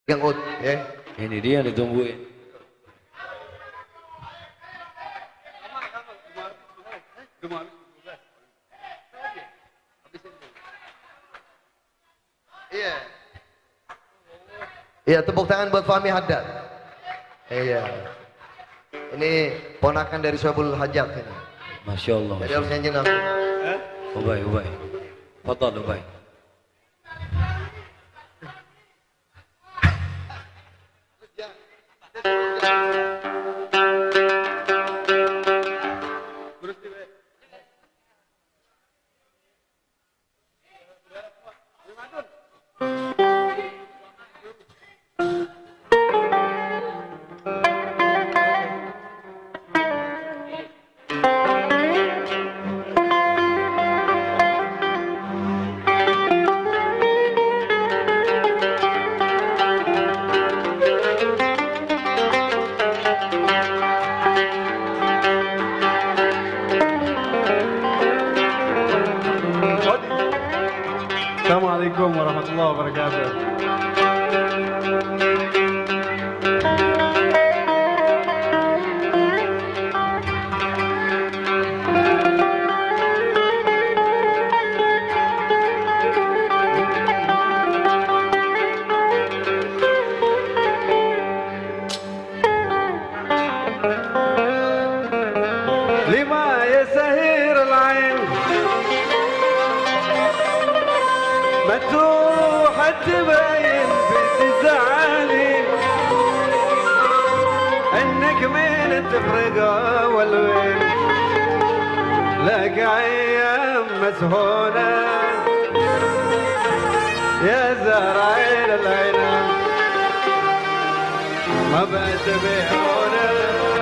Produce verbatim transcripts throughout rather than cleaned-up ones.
Yang Ut, ya. Ini dia yang ditungguin. Iya. Iya, tepuk tangan buat Fahmi Haddad. Iya. Ini ponakan dari Syabul Hajat ini. Masya Allah. Jadi harus nyanyi langsung. Ubay, Ubay. Fadal Ubay. Assalamualaikum warahmatullahi wabarakatuh. لما يسهر العين مفتوحة تبين بتزعلي انك من تفرقة والوين لك ايام مسهونة يا زرعين العنب ما بتبيعونه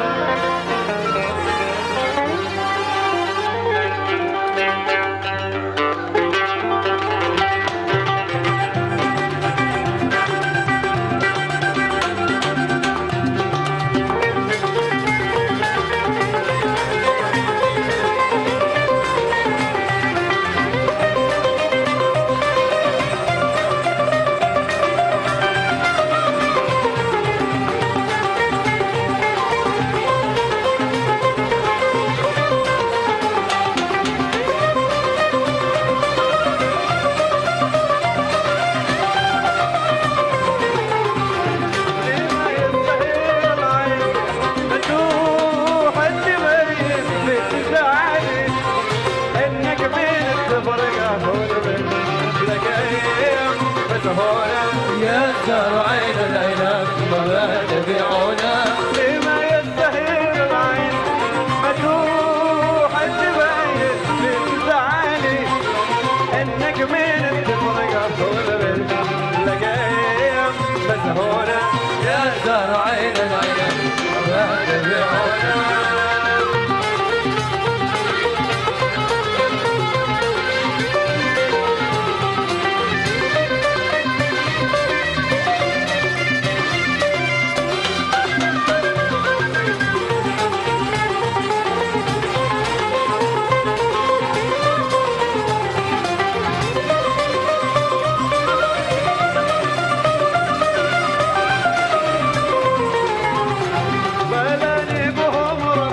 يا زرعين العنب ما تبيعونه لما يستهير العين مفتوحة تبين بتزعلي انك من تفرقة طول لقيم مسهونة يا زرعين العنب ما تبيعونه بلاني بهم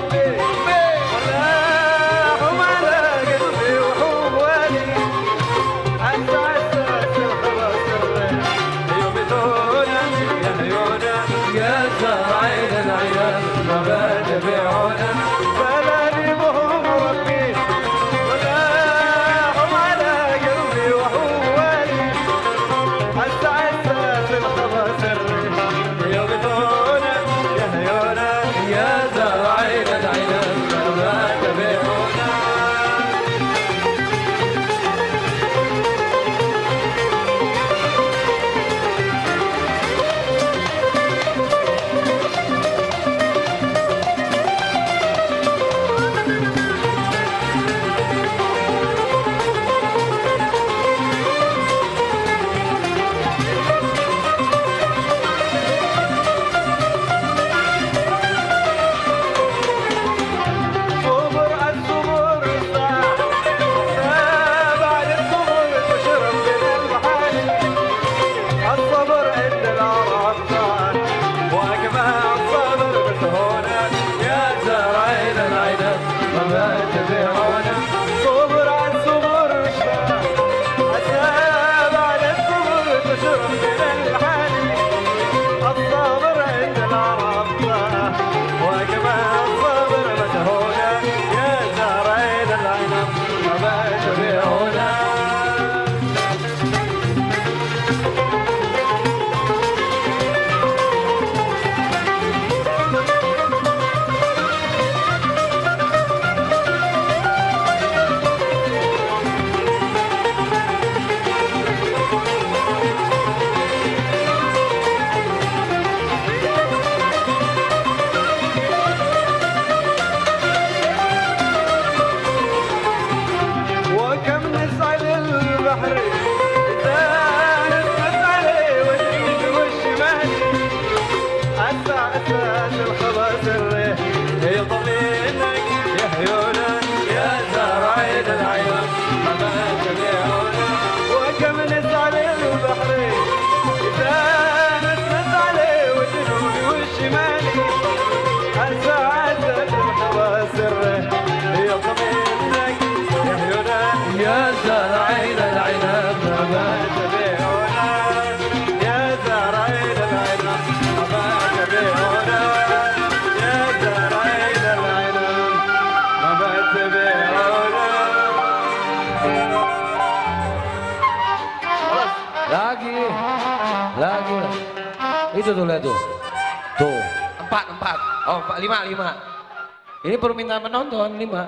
Itu tuh lihat tuh. Tuh, empat, empat. Oh, empat, lima, lima. Ini permintaan penonton, lima.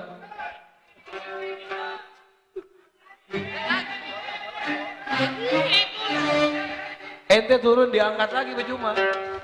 Ente turun diangkat lagi percuma.